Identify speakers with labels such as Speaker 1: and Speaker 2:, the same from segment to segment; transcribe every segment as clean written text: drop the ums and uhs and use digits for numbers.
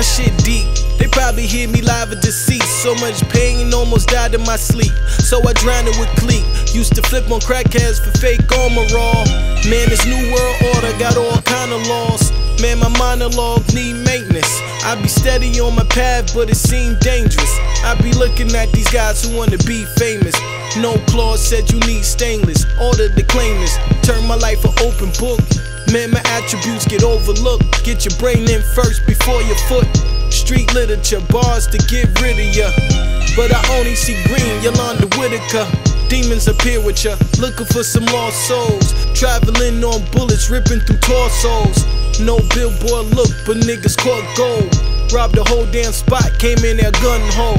Speaker 1: shit deep. They probably hear me live or deceased. So much pain, almost died in my sleep. So I drowned it with cleat. Used to flip on crackheads for fake armor raw. Man, this new world order got all kind of laws. Man, my monologue need maintenance. I be steady on my path, but it seemed dangerous. I be looking at these guys who wanna be famous. No clause said you need stainless. Order the claimants. Turn my life an open book. Man, my attributes get overlooked. Get your brain in first before your foot. Street literature, bars to get rid of ya. But I only see green, Yolanda Whitaker. Demons appear with ya, looking for some lost souls. Traveling on bullets, ripping through torsos. No billboard look, but niggas caught gold. Robbed the whole damn spot, came in there gun hole.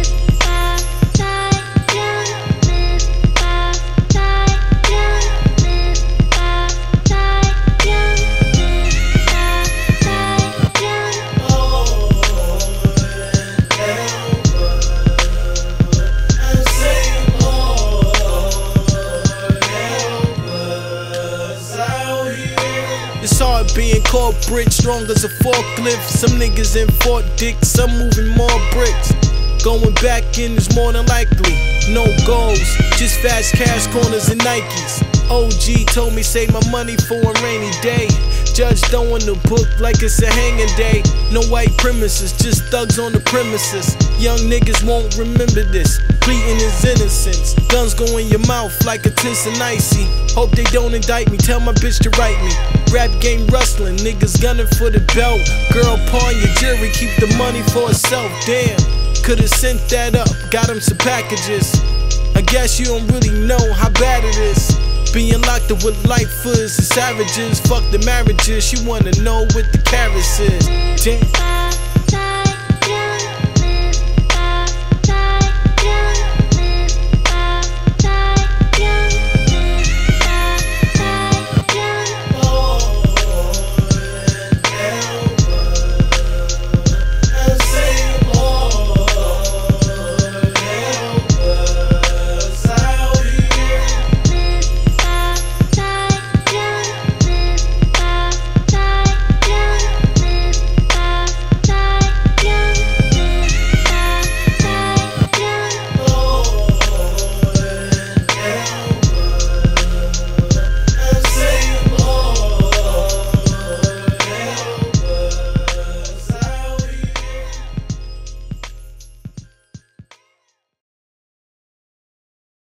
Speaker 1: It's hard being corporate, strong as a forklift. Some niggas in Fort Dick, some moving more bricks. Going back in is more than likely. No goals, just fast cash corners and Nikes. OG told me save my money for a rainy day. Judge throwing the book like it's a hanging day. No white premises, just thugs on the premises. Young niggas won't remember this. Pleading his innocence. Guns go in your mouth like a tense and icy. Hope they don't indict me, tell my bitch to write me. Rap game rustling, niggas gunning for the belt. Girl pawn your jury, keep the money for herself. Damn, could've sent that up, got him some packages. I guess you don't really know how bad it is. Being locked up with lifers and savages. Fuck the marriages, she wanna know what the carats is. Damn.